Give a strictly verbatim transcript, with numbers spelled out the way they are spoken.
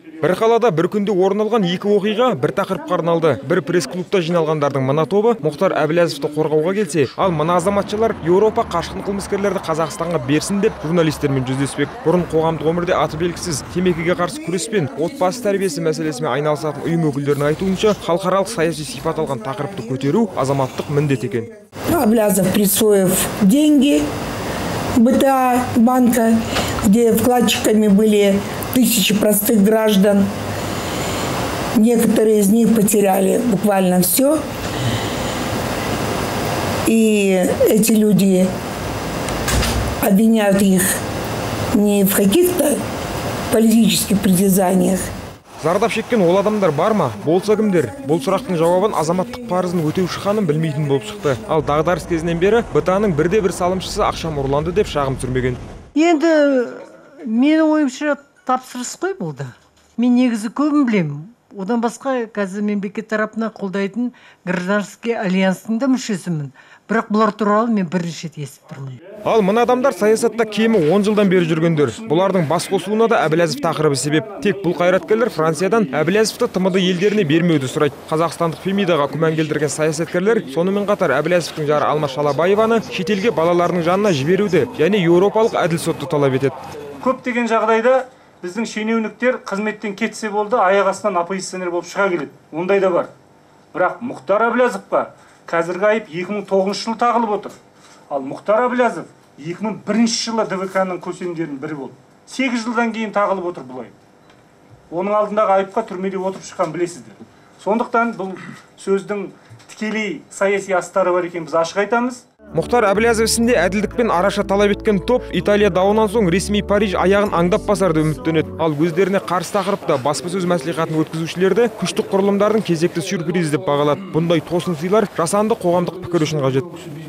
Бір қалада бір күнде орын алған екі оқиға бір тақырыпқа арналды. Бір пресс-клубта жиналғандардың мына тобы Мұхтар Әбіләзовты қорғауға келсе, ал мына азаматшалар Еуропа қашқын қылмыскерлерді Қазақстанға берсін деп журналистермен жүздеспек. Бұрын қоғамдық өмірде аты белгісіз темекіге қарсы күреспен отбасы тәрбиесі мәселесімен айналысатын ұйым өкілдерінің айтуынша, халықаралық саяси сипат алған тақырыпты көтеру азаматтық міндет екен. Әбіләзов присвоив деньги бэ тэ а банка, где вкладчиками были тысячи простых граждан. Некоторые из них потеряли буквально все. И эти люди обвиняют их не в каких-то политических притязаниях. Зардап шеккен ол адамдар бар ма? Болса кімдер? Бұл сұрақтың жауабын азаматтық парызын өтеуші ханым білмейтін болып шықты. Ал дағдарыс кезінен бері бэ тэ а-ның бірде бір салымшысы ақшам ұрланды деп шағым түсірмеген. Енді менің ойымша тапсырыс қой бұл да. Мен негізі көбін білемін. Одан басқа қазір мемлекет тарапынан қолдайтын гражданский альянстың да мүшесімін. Бірақ бұлар туралы мен бірінші рет естіп тұрмын. Ал мына адамдар саясатта кемі он жылдан бері жүргендер. Бұлардың бас қосуына да Әбіләзов тақырыбы себеп. Тек бұл қайраткерлер Франциядан Әбіләзовты тмд елдеріне бермеуді сұрайды. Қазақстандық Фемидаға күмән келтірген саясаткерлер сонымен қатар Әбіләзовтың жары Алмас Шалабаеваны шетелге балаларының жанына жіберуді, яғни еуропалық әділ сотты талап етеді. Көптеген жағдайда біздің шенеуніктер қызметтен кетсе болды, аяқ астынан оппозиционер болып шыға келеді. Ондай да бар. Бірақ Мұхтар Әбіләзовқа қазіргі айып екі мың тоғызыншы жылы тағылып отыр. Ал Мұхтар Әбіләзов екі мың бірінші жылы дэ вэ ка-ның көсемдерінің бірі болды. сегіз жылдан кейін тағылып отыр бұл айып. Оның алдындағы айыпқа түрмеде отырып шыққан білесіздер. Сондықтан бұл сөздің тікелей саяси астары бар екен, біз ашық айтамыз. Мұхтар Әбіләзов ісінде әділдікпен араша талап еткен топ Италия дауынан соң ресми Париж аяғын аңдап басарды үміттенеді. Ал өздеріне қарсы тақырыпта баспасөз мәслихатын өткізушілерді күштік құрылымдардың кезекті сюрприз деп бағалады. Бұндай тосын сыйлар жасанды қоғамдық пікір үшін қажет.